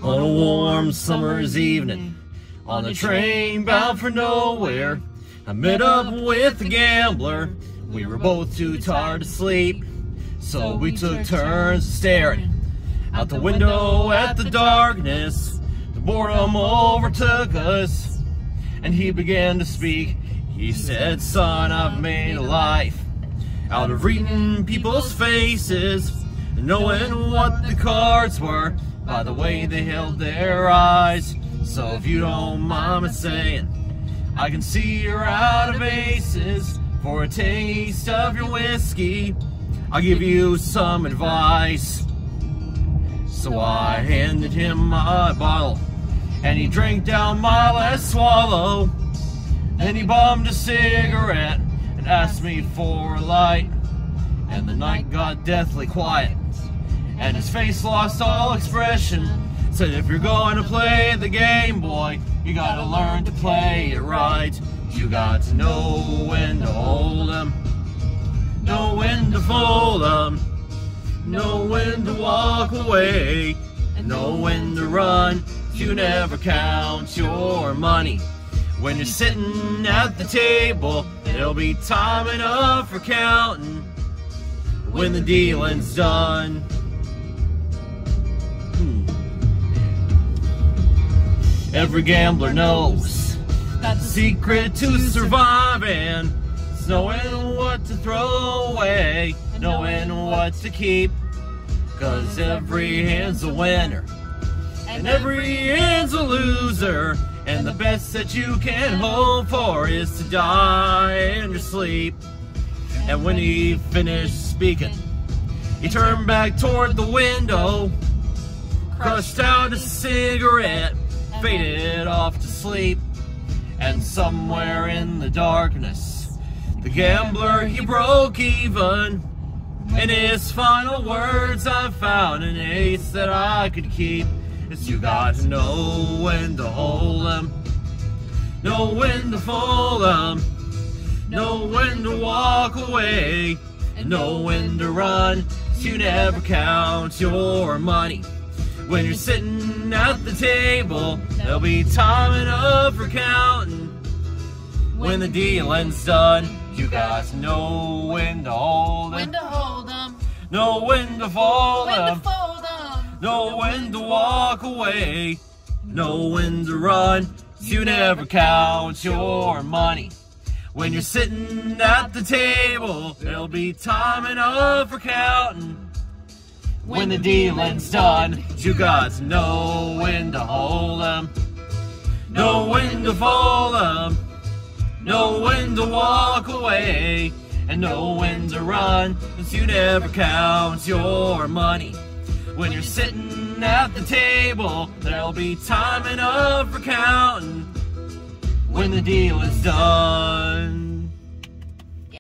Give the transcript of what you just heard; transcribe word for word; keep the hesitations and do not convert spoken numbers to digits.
On a warm summer's evening, on a train bound for nowhere, I met up with a gambler. We were both too tired to sleep, so we took turns staring out the window at the darkness. The boredom overtook us, and he began to speak. He said, "Son, I've made a life out of reading people's faces, and knowing what the cards were by the way they held their eyes. So if you don't mind me saying, I can see you're out of aces. For a taste of your whiskey, I'll give you some advice." So I handed him my bottle, and he drank down my last swallow. Then he bummed a cigarette and asked me for a light. And the night got deathly quiet, and his face lost all expression. Said, "If you're going to play the game, boy, you gotta learn to play it right. You got to know when to hold 'em, know when to fold 'em, know when to walk away, and know when to run. You never count your money. When you're sitting at the table, there'll be time enough for counting when the dealing's done." Hmm. Every gambler knows that the secret to surviving is knowing what to throw away, knowing what to keep. 'Cause every hand's a winner, and every hand's a loser, and the best that you can hope for is to die in your sleep. And when he finished speaking, he turned back toward the window, crushed out a cigarette, faded off to sleep. And somewhere in the darkness, the gambler, he broke even. In his final words, I found an ace that I could keep. It's you got to know when to hold 'em, know when to fold 'em, know when to walk away, and know when to run. You never count your money. When you're sitting at the table, there'll be time enough for counting when the dealing's done. You got to know when to hold 'em, When to hold 'em, know when to fold when to 'em, fold 'em, know when to walk away, know when to run. You never count your money. When you're sitting at the table, there'll be time enough for counting when the dealing's done. You got to know when to hold 'em, know when to fold 'em, know when to walk away, and know when to run. 'Cause you never count your money. When you're sitting at the table, there'll be time enough for counting when the deal is done.